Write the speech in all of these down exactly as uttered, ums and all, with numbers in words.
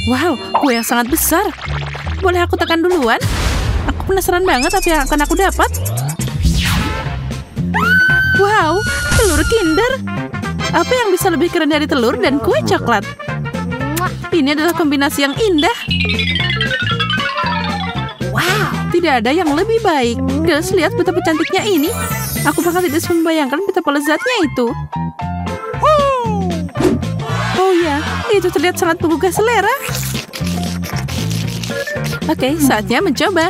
Wow, kue yang sangat besar. Boleh aku tekan duluan? Aku penasaran banget apa yang akan aku dapat. Wow, telur Kinder. Apa yang bisa lebih keren dari telur dan kue coklat? Ini adalah kombinasi yang indah. Wow, tidak ada yang lebih baik. Girls, lihat betapa cantiknya ini. Aku bahkan tidak bisa membayangkan betapa lezatnya itu. Oh ya, itu terlihat sangat menggugah selera. Oke, saatnya mencoba.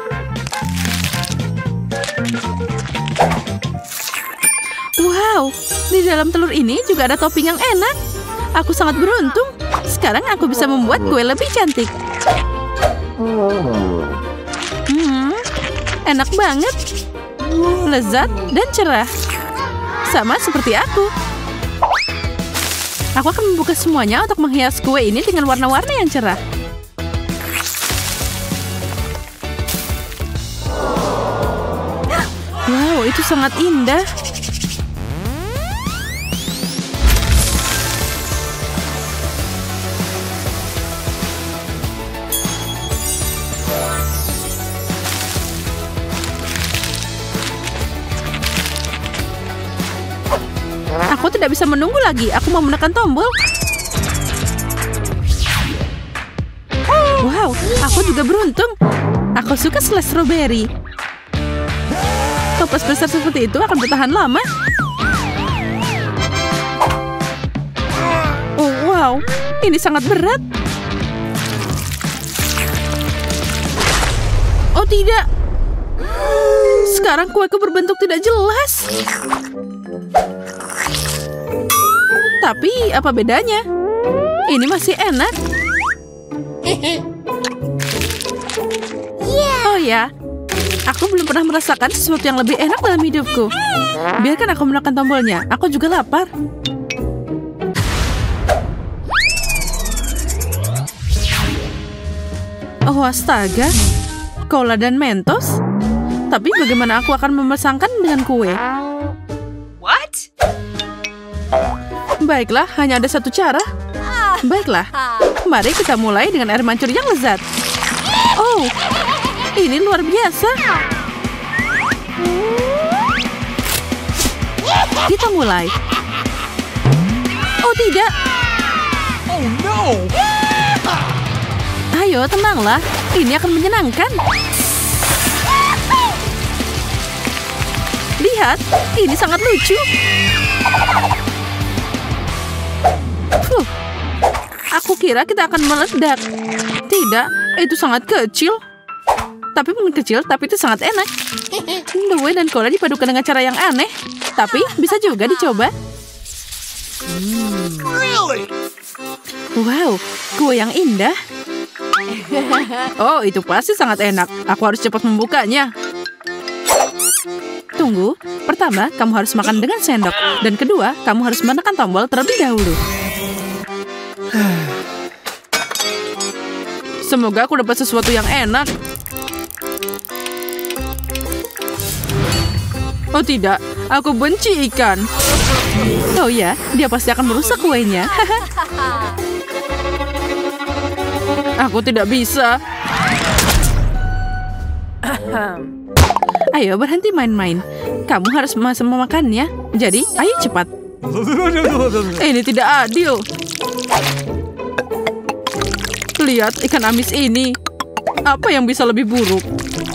Wow, di dalam telur ini juga ada topping yang enak. Aku sangat beruntung. Sekarang aku bisa membuat kue lebih cantik. Hmm, enak banget. Lezat dan cerah. Sama seperti aku. Aku akan membuka semuanya untuk menghias kue ini dengan warna-warna yang cerah. Wow, itu sangat indah. Aku tidak bisa menunggu lagi. Aku mau menekan tombol. Wow, aku juga beruntung. Aku suka selai strawberry. Toppers besar seperti itu akan bertahan lama. Oh, wow, ini sangat berat. Oh tidak. Sekarang kueku berbentuk tidak jelas. Tapi apa bedanya? Ini masih enak. Oh ya, aku belum pernah merasakan sesuatu yang lebih enak dalam hidupku. Biarkan aku menekan tombolnya. Aku juga lapar. Oh astaga, cola dan Mentos. Tapi bagaimana aku akan memasangkan dengan kue? What? Baiklah, hanya ada satu cara. Baiklah, mari kita mulai dengan air mancur yang lezat. Oh, ini luar biasa. Kita mulai. Oh tidak. Oh no. Ayo, tenanglah. Ini akan menyenangkan. Lihat, ini sangat lucu. Fuh, aku kira kita akan meledak. Tidak, itu sangat kecil. Tapi mungkin kecil, tapi itu sangat enak. Kue dan cola dipadukan dengan cara yang aneh. Tapi bisa juga dicoba. Really? Wow, kue yang indah. Oh, itu pasti sangat enak. Aku harus cepat membukanya. Tunggu, pertama kamu harus makan dengan sendok. Dan kedua, kamu harus menekan tombol terlebih dahulu. Semoga aku dapat sesuatu yang enak. Oh tidak, aku benci ikan. Oh ya, dia pasti akan merusak kuenya. Aku tidak bisa. Ayo berhenti main-main. Kamu harus masih memakannya. Jadi, ayo cepat. Ini tidak adil. Lihat ikan amis ini. Apa yang bisa lebih buruk?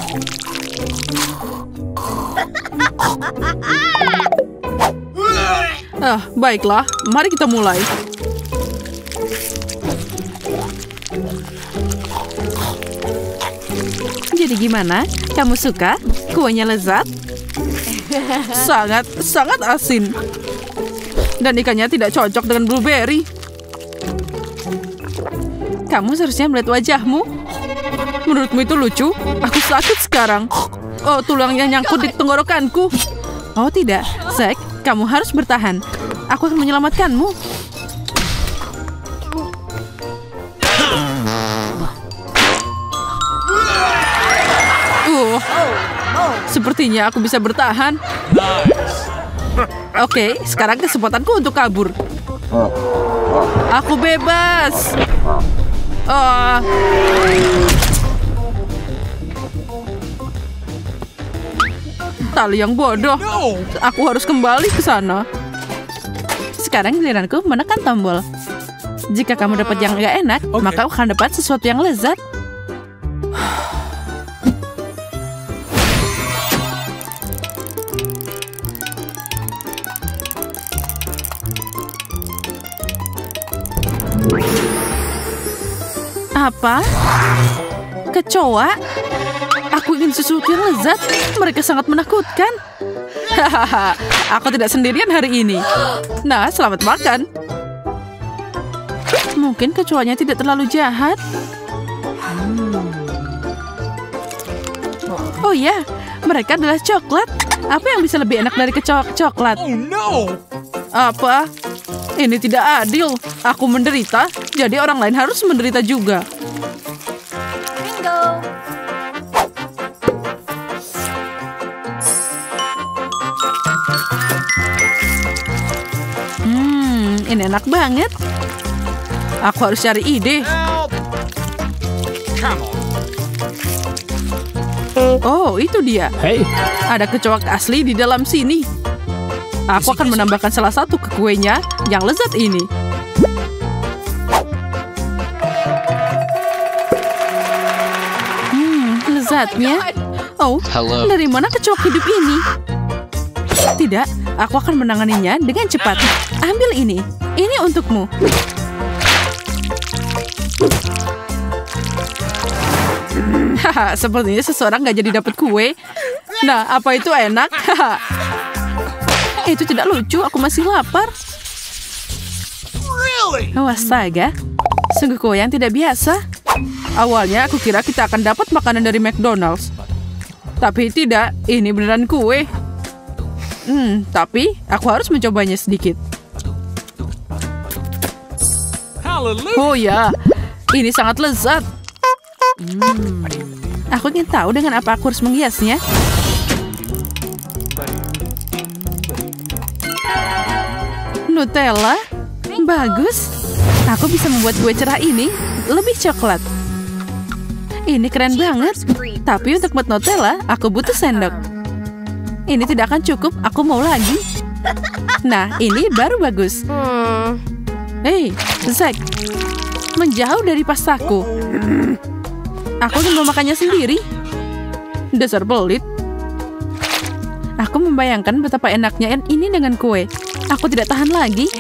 Ah, baiklah. Mari kita mulai. Jadi gimana? Kamu suka? Kuenya lezat? Sangat, sangat asin. Dan ikannya tidak cocok dengan blueberry. Kamu seharusnya melihat wajahmu. Menurutmu itu lucu? Aku sakit sekarang. Oh, tulangnya nyangkut di tenggorokanku. Oh tidak, Zack, kamu harus bertahan. Aku akan menyelamatkanmu. Uh, sepertinya aku bisa bertahan. Oke, sekarang kesempatanku untuk kabur. Aku bebas. Ah. Tali yang bodoh. No! Aku harus kembali ke sana. Sekarang giliranku menekan tombol. Jika kamu dapat yang gak enak, Oke. maka akan dapat sesuatu yang lezat. Apa? Kecoa? Aku ingin sesuatu yang lezat. Mereka sangat menakutkan. Hahaha, aku tidak sendirian hari ini. Nah, selamat makan. Mungkin kecoanya tidak terlalu jahat. Oh ya, mereka adalah coklat. Apa yang bisa lebih enak dari kecoa coklat? Oh no! Apa? Ini tidak adil. Aku menderita, jadi orang lain harus menderita juga. Hmm, ini enak banget. Aku harus cari ide. Help! Come on. Oh, itu dia. Hey, Ada kecoa asli di dalam sini. Aku akan menambahkan salah satu ke kuenya yang lezat ini. Hmm, lezatnya. Oh, Hello. dari mana kecoa hidup ini? Tidak, aku akan menanganinya dengan cepat. Ambil ini. Ini untukmu. Haha, sepertinya seseorang nggak jadi dapat kue. Nah, apa itu enak? Haha. Itu tidak lucu, aku masih lapar. Really? Oh, astaga. Sungguh kue yang tidak biasa. Awalnya aku kira kita akan dapat makanan dari McDonald's. Tapi tidak, ini beneran kue. Hmm, tapi aku harus mencobanya sedikit. Hallelujah! Oh ya, ini sangat lezat. Hmm. Aku ingin tahu dengan apa aku harus menghiasnya. Nutella? Bagus. Aku bisa membuat kue cerah ini lebih coklat. Ini keren banget. Tapi untuk buat Nutella, aku butuh sendok. Ini tidak akan cukup, aku mau lagi. Nah, ini baru bagus. Hei, Zack. Menjauh dari pastaku. Aku ingin memakannya sendiri. Dasar pelit. Aku membayangkan betapa enaknya ini dengan kue. Aku tidak tahan lagi.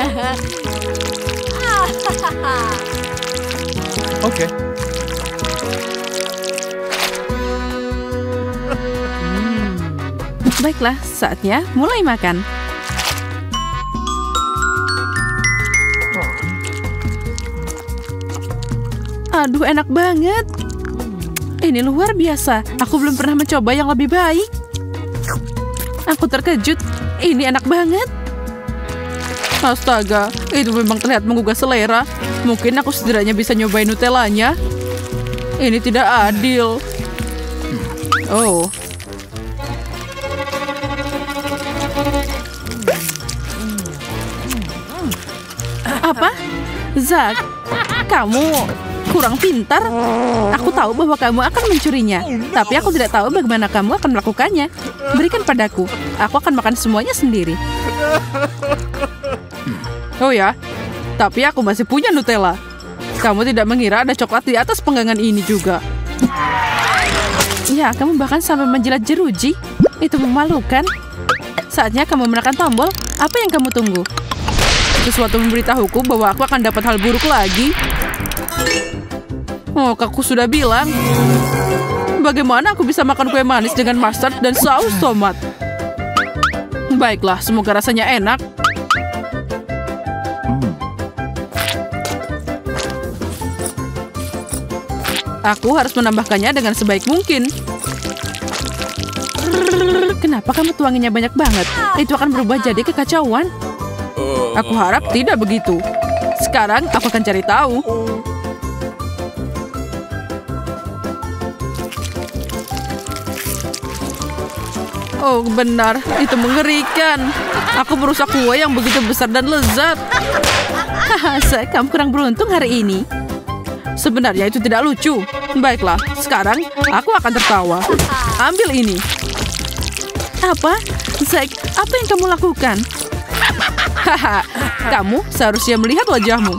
Okay. Baiklah, saatnya mulai makan. Aduh, enak banget. Ini luar biasa. Aku belum pernah mencoba yang lebih baik. Aku terkejut. Ini enak banget. Astaga, itu memang terlihat menggugah selera. Mungkin aku setidaknya bisa nyobain Nutellanya. Ini tidak adil. Oh. Apa? Zack, kamu kurang pintar. Aku tahu bahwa kamu akan mencurinya. Tapi aku tidak tahu bagaimana kamu akan melakukannya. Berikan padaku. Aku akan makan semuanya sendiri. Oh ya, tapi aku masih punya Nutella. Kamu tidak mengira ada coklat di atas penggangan ini juga. Ya, kamu bahkan sampai menjilat jeruji. Itu memalukan. Saatnya kamu menekan tombol. Apa yang kamu tunggu? Sesuatu memberitahuku bahwa aku akan dapat hal buruk lagi. Oh, aku sudah bilang. Bagaimana aku bisa makan kue manis dengan mustard dan saus tomat? Baiklah, semoga rasanya enak. Aku harus menambahkannya dengan sebaik mungkin. Kenapa kamu tuanginya banyak banget? Itu akan berubah jadi kekacauan. Aku harap tidak begitu. Sekarang aku akan cari tahu. Oh, benar. Itu mengerikan. Aku merusak kue yang begitu besar dan lezat. Haha, kamu kurang beruntung hari ini. Sebenarnya itu tidak lucu. Baiklah, sekarang aku akan tertawa. Ambil ini. Apa? Zack, apa yang kamu lakukan? Haha, kamu seharusnya melihat wajahmu.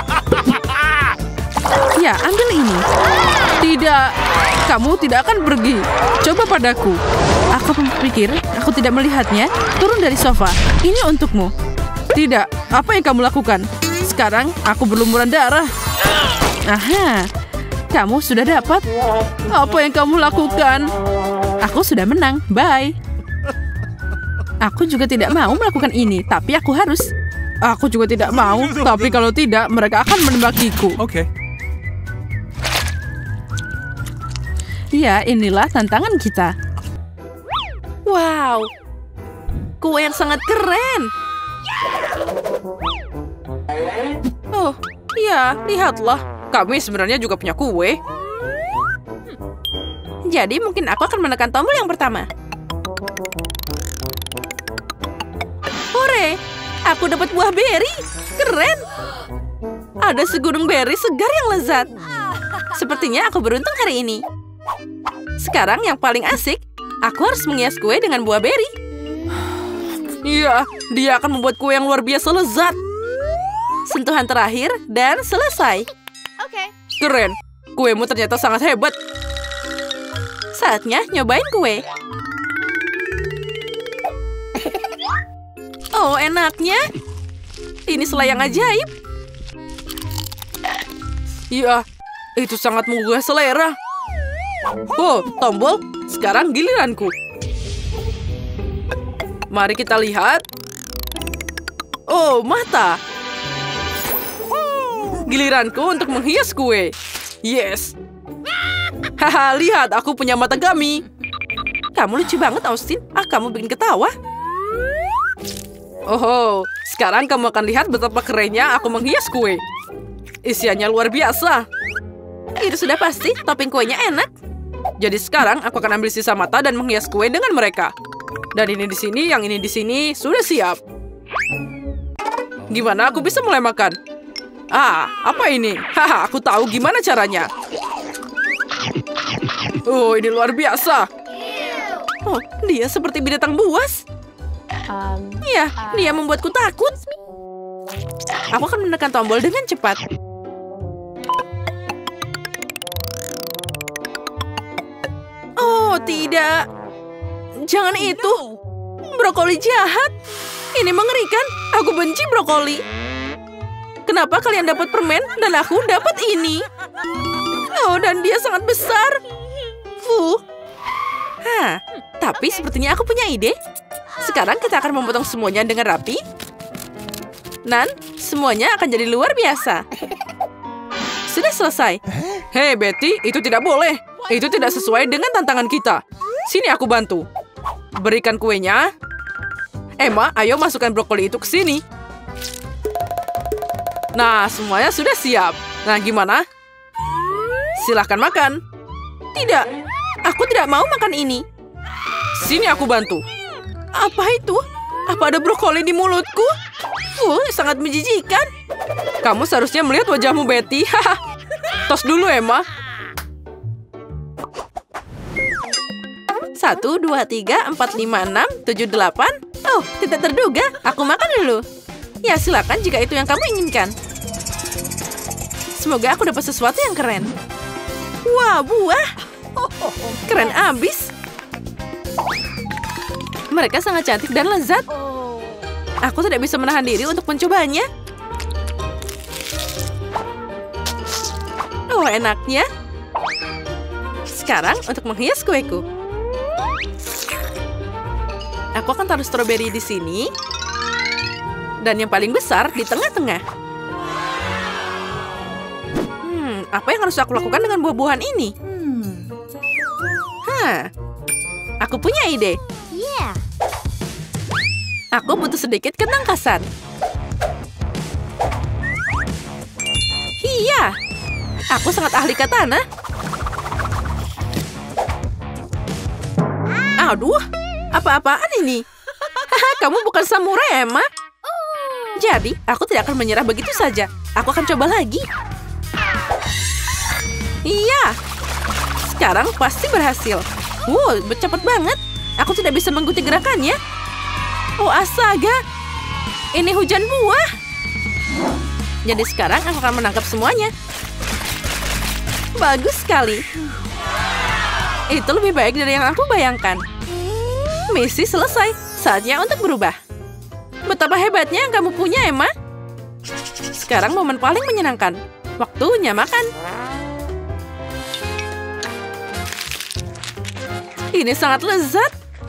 Ya, ambil ini. Tidak, kamu tidak akan pergi. Coba padaku. Aku berpikir, aku tidak melihatnya. Turun dari sofa. Ini untukmu. Tidak, apa yang kamu lakukan? Sekarang aku berlumuran darah. Aha, kamu sudah dapat. Apa yang kamu lakukan? Aku sudah menang. Bye. Aku juga tidak mau melakukan ini, tapi aku harus. Aku juga tidak mau, tapi kalau tidak, mereka akan menembakiku. Okay. Ya, inilah tantangan kita. Wow, kue yang sangat keren. Oh, ya, lihatlah. Kami sebenarnya juga punya kue. Jadi mungkin aku akan menekan tombol yang pertama. Hore, aku dapat buah beri. Keren. Ada segunung beri segar yang lezat. Sepertinya aku beruntung hari ini. Sekarang yang paling asik, aku harus menghias kue dengan buah beri. Iya, dia akan membuat kue yang luar biasa lezat. Sentuhan terakhir dan selesai. Oke. Keren, kuemu ternyata sangat hebat. Saatnya nyobain kue. Oh, enaknya. Ini selai yang ajaib. Iya, itu sangat menggugah selera. Oh, tombol. Sekarang giliranku. Mari kita lihat. Oh, mata. Giliranku untuk menghias kue. Yes. Haha, lihat, aku punya mata gami. Kamu lucu banget, Austin. Ah, kamu bikin ketawa. Oh, sekarang kamu akan lihat betapa kerennya aku menghias kue. Isiannya luar biasa. Itu sudah pasti, topping kuenya enak. Jadi sekarang aku akan ambil sisa mata dan menghias kue dengan mereka. Dan ini di sini, yang ini di sini, sudah siap. Gimana aku bisa mulai makan? Ah, apa ini? Haha, aku tahu gimana caranya. Oh, ini luar biasa. Oh, dia seperti binatang buas. Iya, dia membuatku takut. Aku akan menekan tombol dengan cepat. Oh, tidak. Jangan itu. Brokoli jahat. Ini mengerikan. Aku benci brokoli. Kenapa kalian dapat permen dan aku dapat ini? Oh, dan dia sangat besar. Fuh. Hah, tapi sepertinya aku punya ide. Sekarang kita akan memotong semuanya dengan rapi. Dan semuanya akan jadi luar biasa. Sudah selesai. Hei, Betty, itu tidak boleh. Itu tidak sesuai dengan tantangan kita. Sini aku bantu. Berikan kuenya. Emma, ayo masukkan brokoli itu ke sini. Nah, semuanya sudah siap. Nah, gimana? Silahkan makan. Tidak, aku tidak mau makan ini. Sini aku bantu. Apa itu? Apa ada brokoli di mulutku? Uh, sangat menjijikan. Kamu seharusnya melihat wajahmu, Betty. Tos dulu, Emma. Satu, dua, tiga, empat, lima, enam, tujuh, delapan. Oh, tidak terduga. Aku makan dulu. Ya, silakan jika itu yang kamu inginkan. Semoga aku dapat sesuatu yang keren. Wah, buah. Keren abis. Mereka sangat cantik dan lezat. Aku tidak bisa menahan diri untuk mencobanya. Oh, enaknya. Sekarang untuk menghias kueku. Aku akan taruh stroberi di sini. Dan yang paling besar di tengah-tengah. Hmm, apa yang harus aku lakukan dengan buah-buahan ini? Hah, aku punya ide. Yeah. Aku butuh sedikit ketangkasan. Iya, aku sangat ahli katana. Aduh, apa-apaan ini? Haha, kamu bukan samurai, Emma. Jadi, aku tidak akan menyerah begitu saja. Aku akan coba lagi. Iya. Sekarang pasti berhasil. Wow, cepat banget. Aku tidak bisa mengikuti gerakannya. Oh, astaga. Ini hujan buah. Jadi sekarang aku akan menangkap semuanya. Bagus sekali. Itu lebih baik dari yang aku bayangkan. Misi selesai. Saatnya untuk berubah. Betapa hebatnya yang kamu punya, Emma. Sekarang momen paling menyenangkan. Waktunya makan. Ini sangat lezat.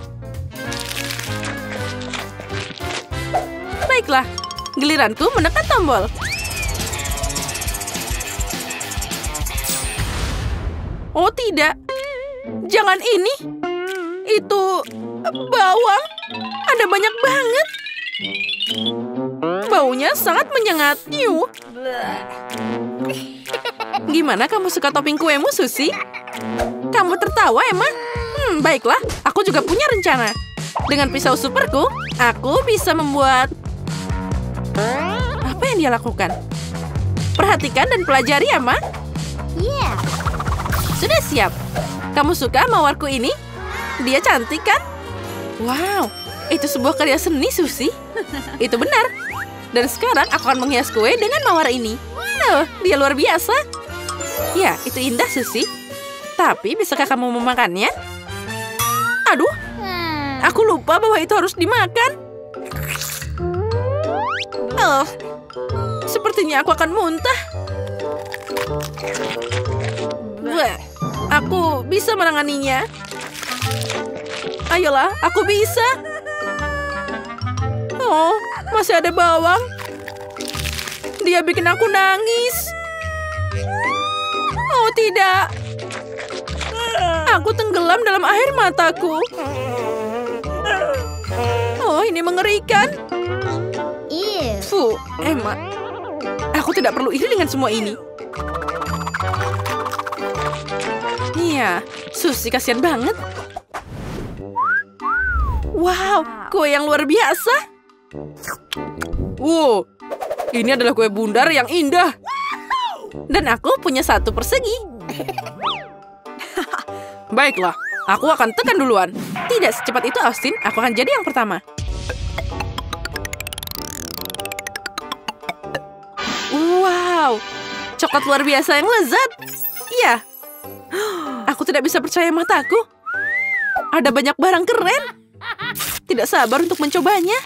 Baiklah, giliranku menekan tombol. Oh tidak, jangan ini. Itu bawang. Ada banyak banget. Baunya sangat menyengat. Yuh. Gimana kamu suka topping kuemu, Susie? Kamu tertawa, Emma? Hmm, baiklah, aku juga punya rencana. Dengan pisau superku, aku bisa membuat... Apa yang dia lakukan? Perhatikan dan pelajari, Emma. Yeah. Sudah siap. Kamu suka mawarku ini? Dia cantik, kan? Wow, itu sebuah karya seni, Susie. Itu benar. Dan sekarang aku akan menghias kue dengan mawar ini. Oh, dia luar biasa. Ya, itu indah, Susie. Tapi bisakah kamu memakannya? Aduh, aku lupa bahwa itu harus dimakan. Oh, sepertinya aku akan muntah. Wah, aku bisa menanganinya. Ayolah, aku bisa. Oh, masih ada bawang. Dia bikin aku nangis. Oh, tidak. Aku tenggelam dalam air mataku. Oh, ini mengerikan. Ew. Fuh, Emma. Aku tidak perlu iri dengan semua ini. Iya, Susie kasihan banget. Wow, kue yang luar biasa. Wow, ini adalah kue bundar yang indah. Dan aku punya satu persegi. Baiklah, aku akan tekan duluan. Tidak secepat itu, Austin. Aku akan jadi yang pertama. Wow, coklat luar biasa yang lezat. Iya. Aku tidak bisa percaya mataku. Ada banyak barang keren. Tidak sabar untuk mencobanya.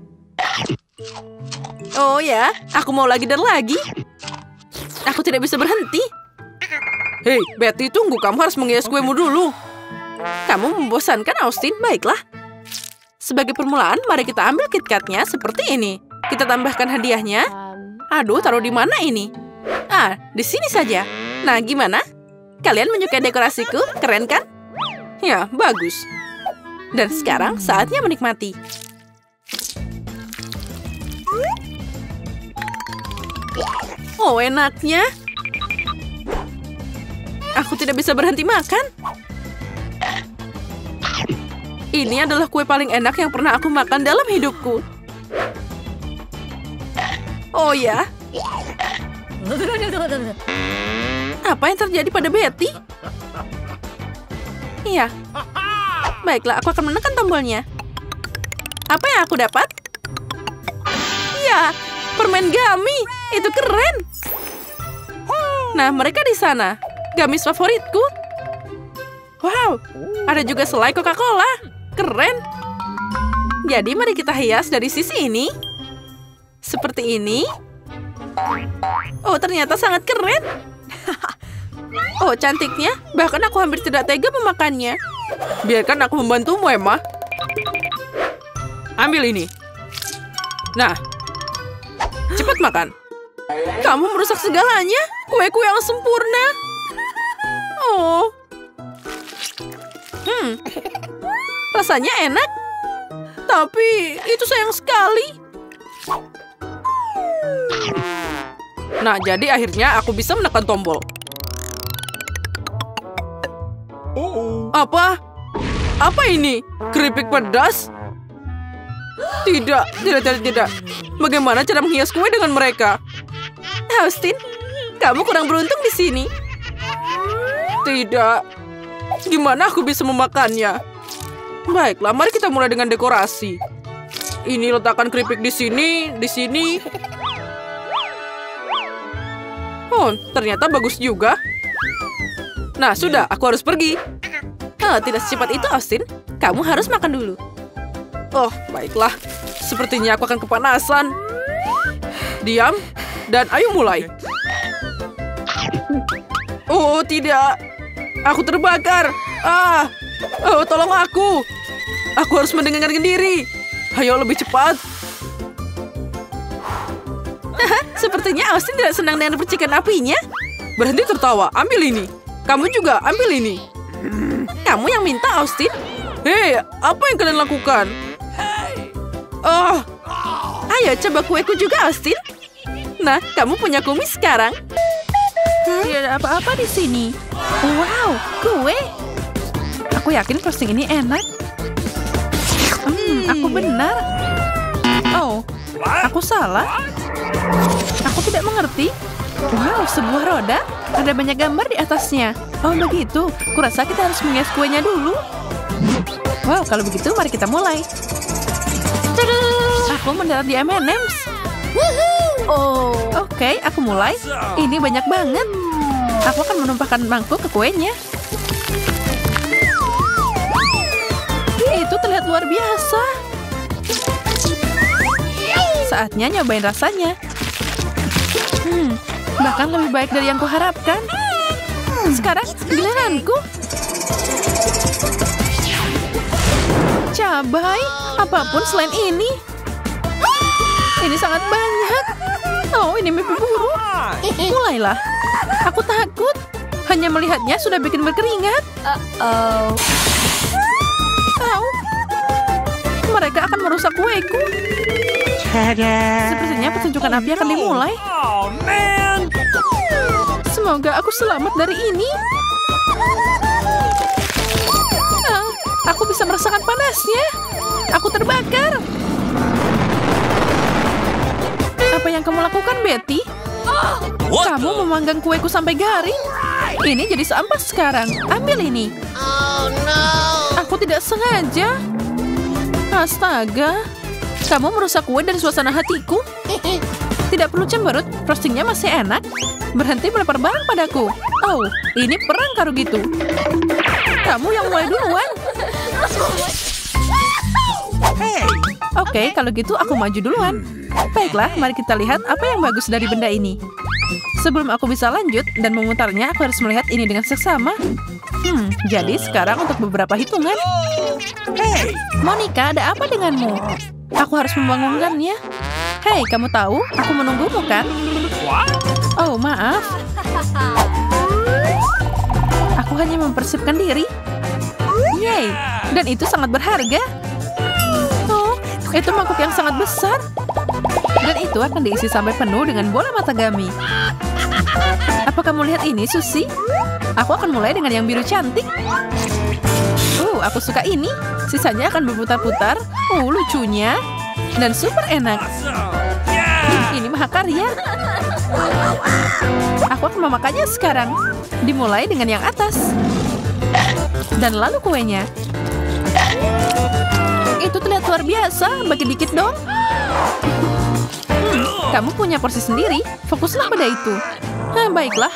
Oh ya, aku mau lagi dan lagi. Aku tidak bisa berhenti. Hei, Betty, tunggu. Kamu harus menghias kuemu dulu. Kamu membosankan, Austin. Baiklah. Sebagai permulaan, mari kita ambil KitKatnya seperti ini. Kita tambahkan hadiahnya. Aduh, taruh di mana ini? Ah, di sini saja. Nah, gimana? Kalian menyukai dekorasiku? Keren kan? Ya, bagus. Dan sekarang saatnya menikmati. Oh, enaknya. Aku tidak bisa berhenti makan. Ini adalah kue paling enak yang pernah aku makan dalam hidupku. Oh ya. Apa yang terjadi pada Betty? Iya. Baiklah, aku akan menekan tombolnya. Apa yang aku dapat? Iya, permen gummy. Itu keren. Nah, mereka di sana. Gummies favoritku. Wow, ada juga selai Coca-Cola. Keren. Jadi mari kita hias dari sisi ini. Seperti ini. Oh, ternyata sangat keren. Oh, cantiknya. Bahkan aku hampir tidak tega memakannya. Biarkan aku membantumu, Emma. Ambil ini. Nah, cepat makan. Kamu merusak segalanya. Kue-kue yang sempurna. Oh. Hmm. Rasanya enak. Tapi itu sayang sekali. Nah, jadi akhirnya aku bisa menekan tombol. Apa? Apa ini? Keripik pedas? Tidak, tidak, tidak, tidak. Bagaimana cara menghias kue dengan mereka? Austin, kamu kurang beruntung di sini. tidak. Gimana aku bisa memakannya? Baiklah, mari kita mulai dengan dekorasi. Ini letakkan keripik di sini, di sini. Oh, ternyata bagus juga. Nah, sudah, aku harus pergi. Oh, tidak secepat itu, Austin. Kamu harus makan dulu. Oh, baiklah. Sepertinya aku akan kepanasan. Diam, dan ayo mulai. Oh, tidak. Aku terbakar. Ah, oh, tolong aku. Aku harus mendengarkan diri. Ayo, lebih cepat. Sepertinya Austin tidak senang dengan percikan apinya. Berhenti tertawa, ambil ini. Kamu juga, ambil ini. Kamu yang minta, Austin. Hei, apa yang kalian lakukan? Oh, ayo coba kueku juga, Austin. Nah, kamu punya kumis sekarang. Tidak ada apa-apa di sini. Wow, kue. Aku yakin frosting ini enak. Hmm, aku benar. Oh, aku salah. Aku tidak mengerti. Wow, sebuah roda. Ada banyak gambar di atasnya. Oh, begitu. Kurasa kita harus menghias kuenya dulu. Wow, kalau begitu mari kita mulai. Tada! Aku mendarat di M and M's. Oh, oke, okay, aku mulai. Ini banyak banget. Aku akan menumpahkan mangkuk ke kuenya. Itu terlihat luar biasa. Saatnya nyobain rasanya. Hmm, bahkan lebih baik dari yang kuharapkan. Sekarang giliranku. Cabai, apapun selain ini. Ini sangat banyak. Oh, ini mimpi buruk. Mulailah. Aku takut. Hanya melihatnya sudah bikin berkeringat. Uh-oh. Tahu? Mereka akan merusak kueku. Sepertinya pertunjukan api akan dimulai. Semoga aku selamat dari ini. Ah, aku bisa merasakan panasnya. Aku terbakar. Apa yang kamu lakukan, Betty? Kamu memanggang kueku sampai garing. Ini jadi sampah sekarang. Ambil ini. Aku tidak sengaja. Astaga. Kamu merusak kue dari suasana hatiku. Tidak perlu cemberut, frostingnya masih enak. Berhenti melempar barang padaku. Oh, ini perang karo gitu. Kamu yang mulai duluan. Oke, kalau gitu aku maju duluan. Baiklah, mari kita lihat apa yang bagus dari benda ini. Sebelum aku bisa lanjut dan memutarnya, aku harus melihat ini dengan seksama. Hmm, jadi sekarang untuk beberapa hitungan. Monica, ada apa denganmu? Aku harus membangunkannya. Hei, kamu tahu, aku menunggumu kan? Oh, maaf. Aku hanya mempersiapkan diri. Yeay, dan itu sangat berharga. Oh, itu mangkuk yang sangat besar. Dan itu akan diisi sampai penuh dengan bola matagami. Apa kamu lihat ini, Susie? Aku akan mulai dengan yang biru cantik. Uh, aku suka ini. Sisanya akan berputar-putar. Uh, lucunya. Dan super enak. Ini mahakarya. Aku akan memakannya sekarang. Dimulai dengan yang atas. Dan lalu kuenya. Itu terlihat luar biasa. Bagi dikit dong. Hmm, kamu punya porsi sendiri. Fokuslah pada itu. Nah, baiklah.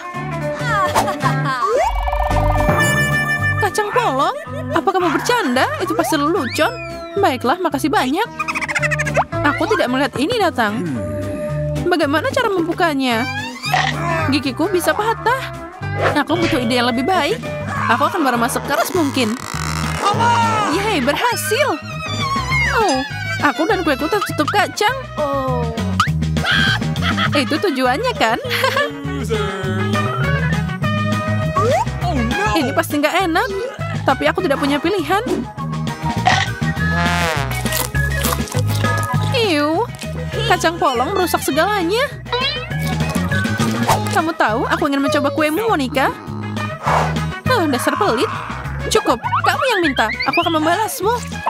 Kacang polong? Apa kamu bercanda? Itu pasti lelucon. Baiklah, makasih banyak. Aku tidak melihat ini datang. Bagaimana cara membukanya? Gigiku bisa patah. Aku butuh ide yang lebih baik. Aku akan bermain sekeras mungkin. Yeay, berhasil. Oh, aku dan kueku tertutup kacang. Oh. Itu tujuannya kan? Ini pasti nggak enak. Tapi aku tidak punya pilihan. Iu, kacang polong merusak segalanya. Kamu tahu, aku ingin mencoba kuemu, Monica. Ah, dasar pelit. Cukup, kamu yang minta. Aku akan membalasmu.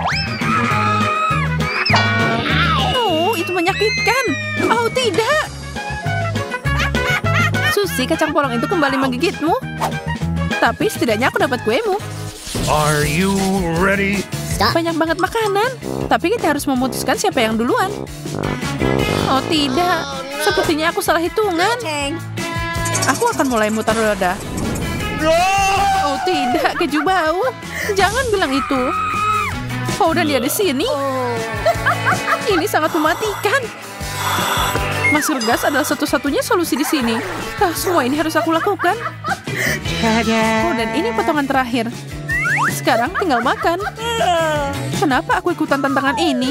Oh, itu menyakitkan. Oh, tidak. Susie, kacang polong itu kembali menggigitmu. Tapi setidaknya aku dapat kuemu. Are you ready? Banyak banget makanan. Tapi kita harus memutuskan siapa yang duluan. Oh tidak. Sepertinya aku salah hitungan. Aku akan mulai mutar roda. Oh tidak, keju bau. Jangan bilang itu. Oh, dan dia di sini. Ini sangat mematikan. Masker gas adalah satu-satunya solusi di sini. Ah, semua ini harus aku lakukan. Oh, dan ini potongan terakhir. Sekarang tinggal makan. Kenapa aku ikutan tantangan ini?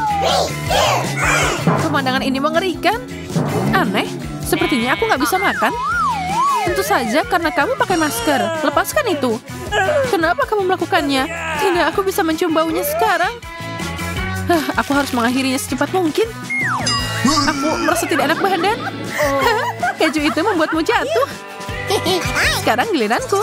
Pemandangan ini mengerikan. Aneh, sepertinya aku nggak bisa makan. Tentu saja karena kamu pakai masker. Lepaskan itu. Kenapa kamu melakukannya? Tidak, aku bisa mencium baunya sekarang. Hah, aku harus mengakhirinya secepat mungkin. Aku merasa tidak enak badan. Keju itu membuatmu jatuh. Sekarang giliranku.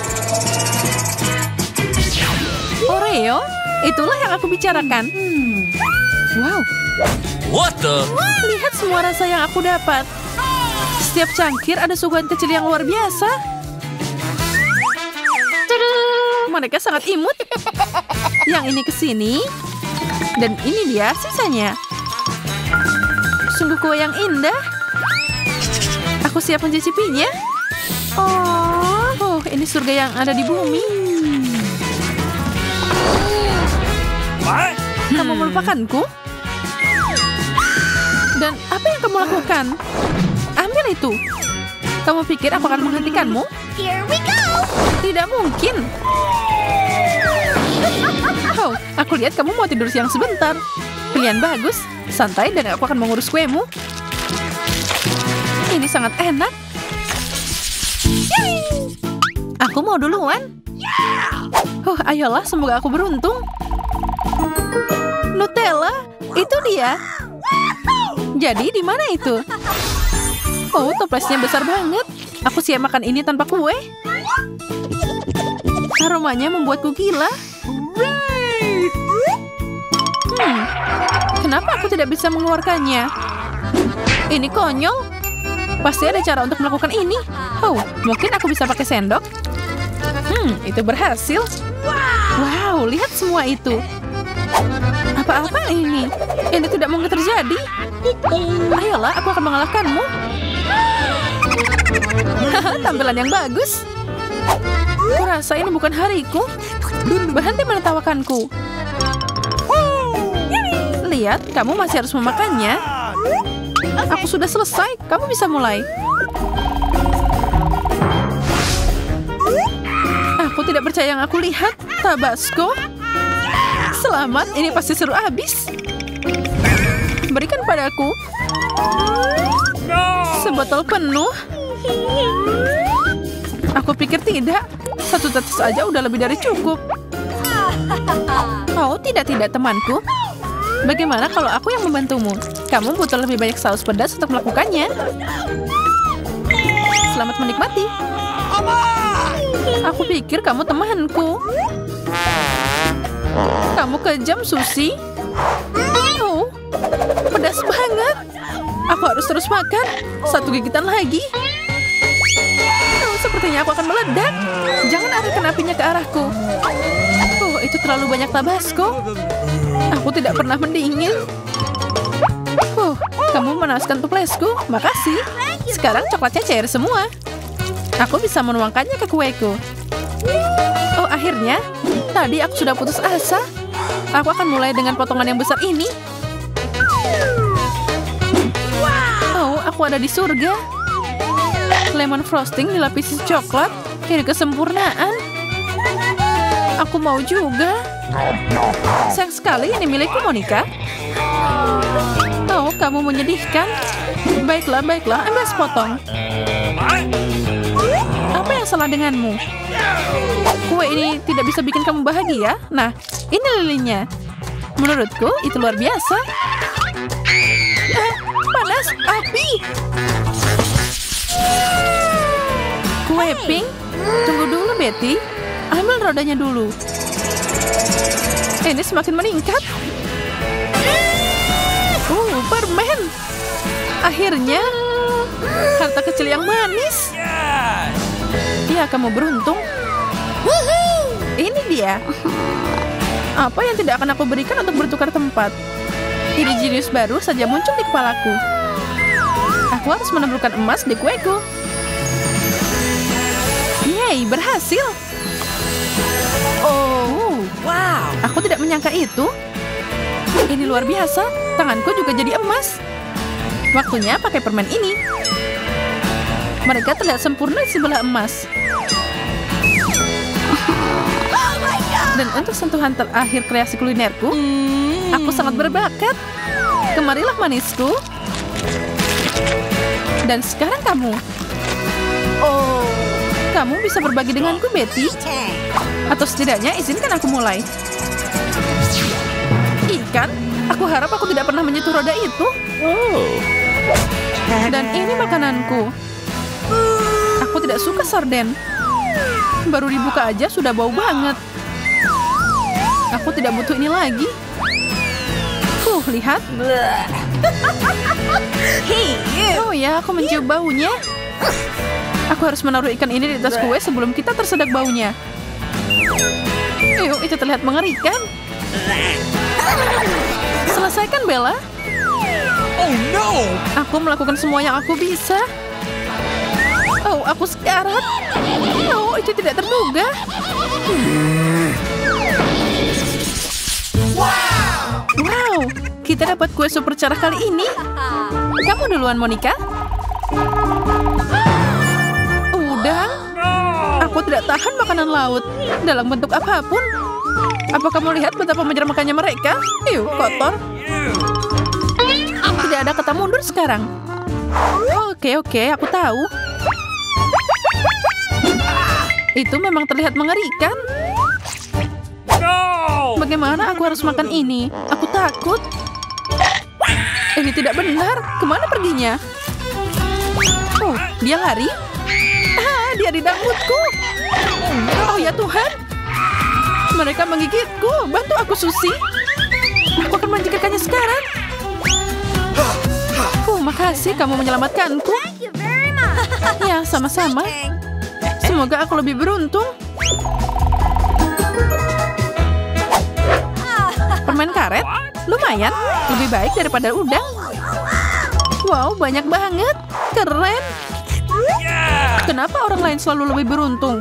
Oreo, itulah yang aku bicarakan. Wow. What the? Lihat semua rasa yang aku dapat. Setiap cangkir ada suguhan kecil yang luar biasa. Mereka sangat imut. Yang ini ke sini. Dan ini dia sisanya. Sungguh kue yang indah. Aku siap mencicipinya. Oh, oh, ini surga yang ada di bumi. Kamu melupakanku? Dan apa yang kamu lakukan? Ambil itu. Kamu pikir aku akan menghentikanmu? Here we go. Tidak mungkin. Oh, aku lihat kamu mau tidur siang sebentar. Pilihan bagus. Santai dan aku akan mengurus kuemu. Ini sangat enak. Aku mau duluan. Oh, ayolah, semoga aku beruntung. Nutella, itu dia. Jadi di mana itu? Oh, toplesnya besar banget. Aku siap makan ini tanpa kue. Aromanya membuatku gila. Hmm, kenapa aku tidak bisa mengeluarkannya? Ini konyol. Pasti ada cara untuk melakukan ini. Oh, mungkin aku bisa pakai sendok. Hmm, itu berhasil. Wow, lihat semua itu. Apa-apa ini? Ini tidak mungkin terjadi. Ayolah, aku akan mengalahkanmu. Tampilan yang bagus. Kurasa ini bukan hariku. Berhenti menertawakanku. Lihat, kamu masih harus memakannya. Aku sudah selesai. Kamu bisa mulai. Aku tidak percaya yang aku lihat. Tabasco. Selamat, ini pasti seru abis. Berikan padaku. Sebotol penuh. Aku pikir tidak. Satu tetes saja udah lebih dari cukup. Oh, tidak-tidak temanku. Bagaimana kalau aku yang membantumu? Kamu butuh lebih banyak saus pedas untuk melakukannya. Selamat menikmati. Aku pikir kamu temanku. Kamu kejam, Susi. Oh, pedas banget. Aku harus terus makan. Satu gigitan lagi. Oh, sepertinya aku akan meledak. Jangan arahkan apinya ke arahku. Oh, itu terlalu banyak tabasco. Aku tidak pernah mendingin. Oh, kamu menaskan tuplesku. Makasih. Sekarang coklatnya cair semua. Aku bisa menuangkannya ke kueku. Oh, akhirnya. Tadi aku sudah putus asa. Aku akan mulai dengan potongan yang besar ini. Oh, aku ada di surga. Lemon frosting dilapisi coklat. Ini kesempurnaan. Aku mau juga. Sayang sekali ini milikku, Monica. Oh, kamu menyedihkan. Baiklah, baiklah, ambil sepotong. Apa yang salah denganmu? Kue ini tidak bisa bikin kamu bahagia. Nah, ini lilinnya. Menurutku, itu luar biasa. Ah, panas, api. Kue pink. Tunggu dulu, Betty. Ambil rodanya dulu. Ini semakin meningkat. Uh, permen. Akhirnya, harta kecil yang manis. Ya, kamu beruntung. Ini dia. Apa yang tidak akan aku berikan untuk bertukar tempat? Ide jenius baru saja muncul di kepalaku. Aku harus menemukan emas di kueku. Yeay, berhasil. Oh, wow. Aku tidak menyangka itu. Ini luar biasa. Tanganku juga jadi emas. Waktunya pakai permen ini. Mereka terlihat sempurna di sebelah emas. Dan untuk sentuhan terakhir kreasi kulinerku, aku sangat berbakat. Kemarilah manisku. Dan sekarang kamu. Oh, kamu bisa berbagi denganku, Betty? Atau setidaknya izinkan aku mulai. Ikan? Aku harap aku tidak pernah menyentuh roda itu. Dan ini makananku. Aku tidak suka sarden. Baru dibuka aja sudah bau banget. Aku tidak butuh ini lagi. Huh, lihat. Oh ya, aku mencium baunya. Aku harus menaruh ikan ini di atas kue sebelum kita tersedak baunya. Yuk, itu terlihat mengerikan. Selesaikan, Bella. Oh no! Aku melakukan semua yang aku bisa. Oh, aku sekarat. Oh, itu tidak terduga. Wow, kita dapat kue super cerah kali ini. Kamu duluan, Monica. Udang? Aku tidak tahan makanan laut dalam bentuk apapun. Apa kamu lihat betapa menyeramkannya mereka? Iu, kotor. Tidak ada kata mundur sekarang. Oke, oke, aku tahu. Itu memang terlihat mengerikan. Bagaimana aku harus makan ini? Aku takut. Ini tidak benar. Kemana perginya? Oh, dia lari. Ah, dia di dangdutku. Oh ya Tuhan. Mereka menggigitku. Bantu aku, Susi. Aku akan menjikirkannya sekarang. Oh, makasih kamu menyelamatkanku. Ya, sama-sama. Semoga aku lebih beruntung. Permen karet? Lumayan. Lebih baik daripada udang. Wow, banyak banget. Keren. Kenapa orang lain selalu lebih beruntung?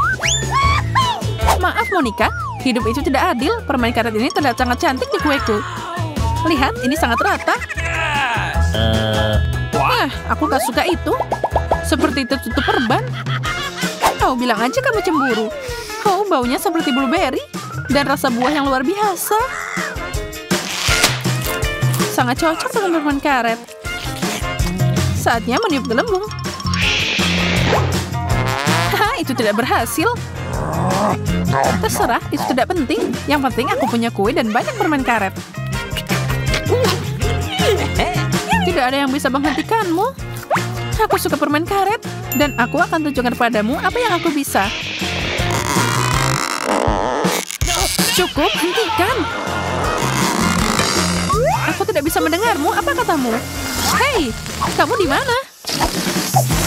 Maaf, Monica. Hidup itu tidak adil. Permen karet ini terlihat sangat cantik di kueku. Lihat, ini sangat rata. Ah, aku gak suka itu. Seperti tertutup perban. Oh, bilang aja kamu cemburu. Oh, baunya seperti blueberry. Dan rasa buah yang luar biasa. Sangat cocok dengan permen karet. Saatnya meniup gelembung. Haha, itu tidak berhasil. Terserah, itu tidak penting. Yang penting aku punya kue dan banyak permen karet. Tidak ada yang bisa menghentikanmu. Aku suka permen karet. Dan aku akan tunjukkan padamu apa yang aku bisa. Cukup, hentikan. Aku tidak bisa mendengarmu. Apa katamu? Hei, kamu di mana?